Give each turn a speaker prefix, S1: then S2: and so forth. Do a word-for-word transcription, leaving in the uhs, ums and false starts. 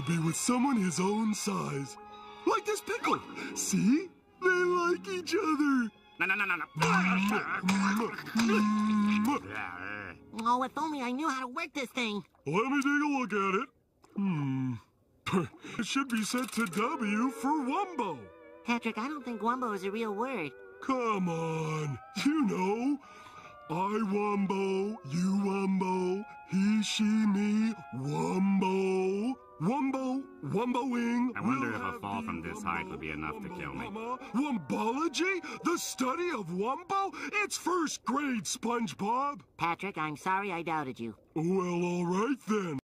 S1: be with someone his own size. Like this pickle. See? They like each other.
S2: No, no, no, no, no.
S3: Oh, if only I knew how to work this thing.
S1: Let me take a look at it. Hmm. It should be set to W for Wumbo.
S3: Patrick, I don't think Wumbo is a real word.
S1: Come on. You know. I Wumbo, you Wumbo, he, she, me, Wumbo. Wumbo, Wumboing.
S2: I wonder if a fall from this height would be enough to kill me.
S1: Wumbology? The study of Wumbo? It's first grade, SpongeBob.
S3: Patrick, I'm sorry I doubted you.
S1: Well, all right then.